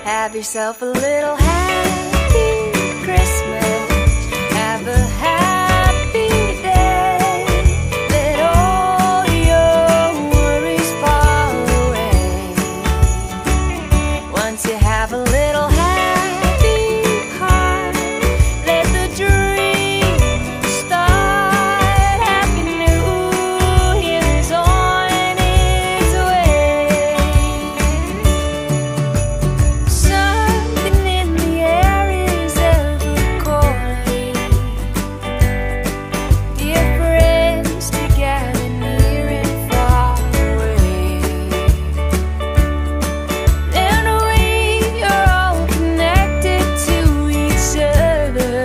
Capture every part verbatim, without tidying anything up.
Have yourself a little happy Christmas. Have a happy day. Let all your worries fall away. Once you have a little happy heart, let the dream start. Happy New Year is on its way. Something in the air is ever calling. Dear friends together near and far away. And we are all connected to each other.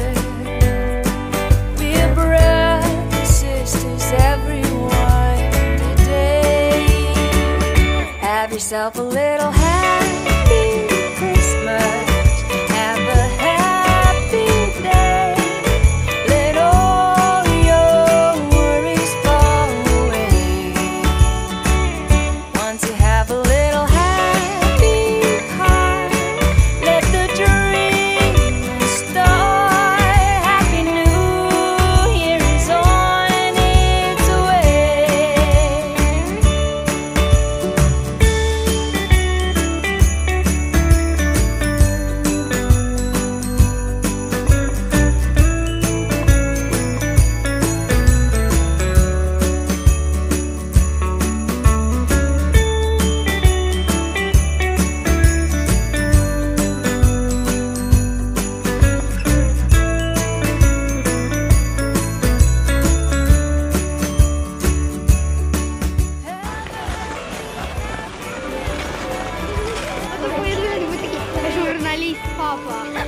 We're brothers, sisters, everyone today. Have yourself a little happy Christmas. Have a happy day. Let all your worries fall away. Once you have a little happy heart, let the dream start. Happy New Year is on its way. Журналист папа.